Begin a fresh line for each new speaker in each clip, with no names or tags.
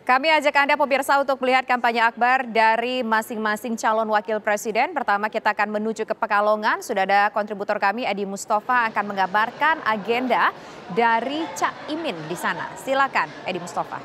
Kami ajak Anda pemirsa untuk melihat kampanye akbar dari masing-masing calon wakil presiden. Pertama kita akan menuju ke Pekalongan. Sudah ada kontributor kami Edi Mustafa akan mengabarkan agenda dari Cak Imin di sana. Silakan Edi Mustafa.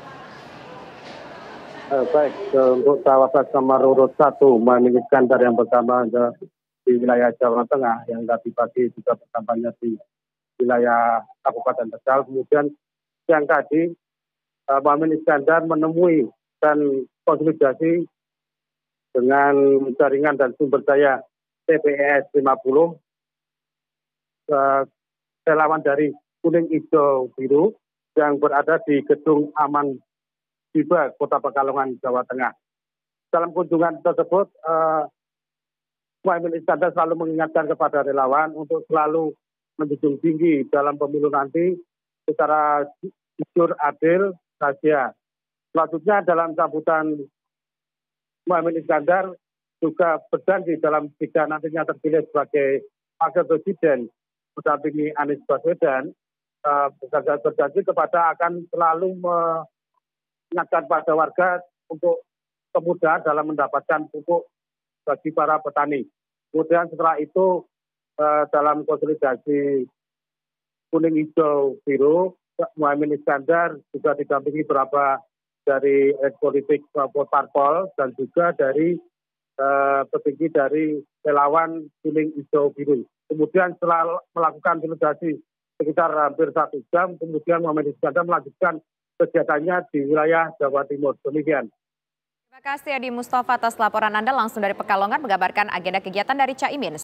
Baik, untuk cawapres nomor urut 1 Muhaimin Iskandar yang pertama di wilayah Jawa Tengah, yang tadi pagi juga berkampanye di wilayah Kabupaten Tegal. Kemudian yang tadi Muhaimin Iskandar menemui dan konsolidasi dengan jaringan dan sumber daya TPS 50, relawan dari Kuning Hijau Biru yang berada di Gedung Aman Tiba, Kota Pekalongan, Jawa Tengah. Dalam kunjungan tersebut, Muhaimin Iskandar selalu mengingatkan kepada relawan untuk selalu menjunjung tinggi dalam pemilu nanti secara jujur, adil, rahasia. Selanjutnya dalam sambutan, Muhaimin Iskandar juga berjanji dalam jika nantinya terpilih sebagai wakil presiden mendampingi Anies Baswedan, berjanji kepada akan selalu mengingatkan pada warga untuk kemudahan dalam mendapatkan pupuk bagi para petani. Kemudian setelah itu dalam konsolidasi Kuning Hijau Biru, Muhaimin Iskandar juga didampingi beberapa dari politik parpol dan juga dari petinggi dari relawan Kuning Hijau Biru. Kemudian setelah melakukan konsolidasi sekitar hampir 1 jam, kemudian Muhaimin Iskandar melanjutkan kegiatannya di wilayah Jawa Timur. Demikian.
Terima kasih Edi Mustafa atas laporan Anda langsung dari Pekalongan mengabarkan agenda kegiatan dari Cak Imin.